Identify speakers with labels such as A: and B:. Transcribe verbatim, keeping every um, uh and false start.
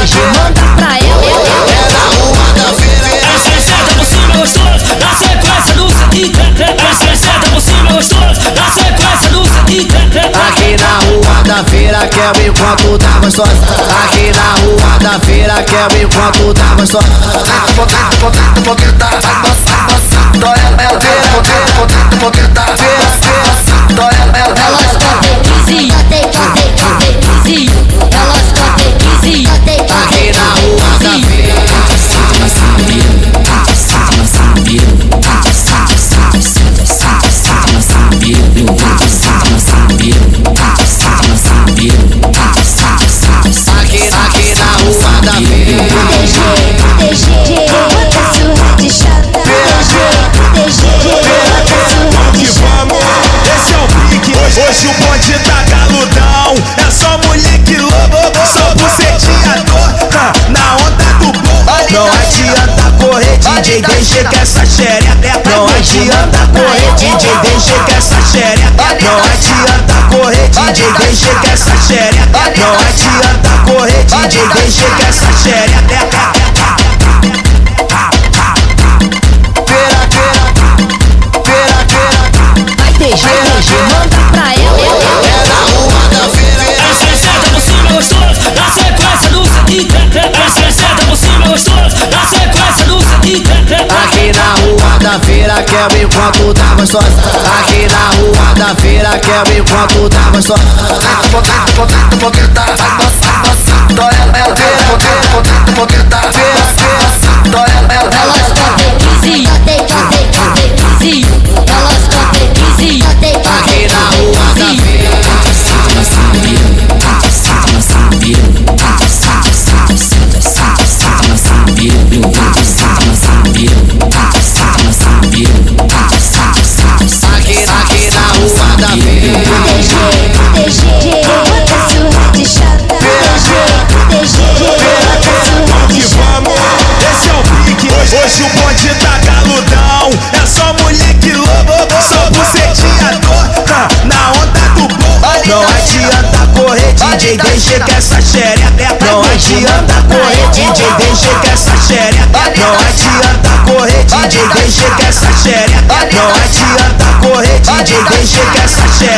A: D J, manda pra ela.
B: É na rua da feira.
C: Senta por cima gostoso, na sequência do Senta. Senta por cima gostoso, na sequência do Senta.
B: Aqui na rua da feira quer me enquanto tá gostosa. Aqui na rua da feira quer me enquanto tá gostosa. Boqueta, boqueta, vai passar, passar. Dói ela, feira, boqueta, boqueta, boqueta, feira, feira. Dói ela, ela.
A: Elas querem quinze, querem quinze. Elas querem quinze,
B: aqui na rua da feira. Aqui, aqui na rua da feira.
A: D J, D J, bota surra de chata. D J, D J, bota surra de chata.
D: Esse é o pique, hoje o bonde tá galudão. É só moleque louco, só bucetinha torta na onda do bom. Não adianta correr, D J, deixa que essa xereca. Não adianta correr, D J, deixa que essa xereca. Não adianta correr, D J, deixa que essa xereca. Não adianta correr, D J, deixa que essa xereca.
B: Feira, feira, feira, feira.
A: Vai D J, D J, manda pra ela.
B: É na rua da feira.
C: Senta por cima gostoso, na sequência do Senta. Senta por cima gostoso, na sequência do Senta.
B: Aqui na rua da feira quer me enquanto tá gostosa. Aqui na rua da feira quer me enquanto tá gostosa. Boqueta, boqueta, boqueta, vai passar, passar. Dói ela, feira, boqueta, boqueta, boqueta, feira, feira. Dói ela,
A: Elas querem quinze, querem quinze. Elas querem quinze,
B: aqui na rua da feira. Aqui, aqui na rua da feira.
A: D J, D J, bota surra de chata. D J, D J, bota surra de chata.
D: Esse é o pique, hoje o bonde tá galudão. É só moleque louco, só bucetinha torta na onda do bom. Não adianta correr, D J, deixa que essa xereca. Não adianta correr, D J, deixa que essa xereca. Não adianta correr, D J, deixa que essa xereca. Não adianta correr, D J, deixa que essa xereca.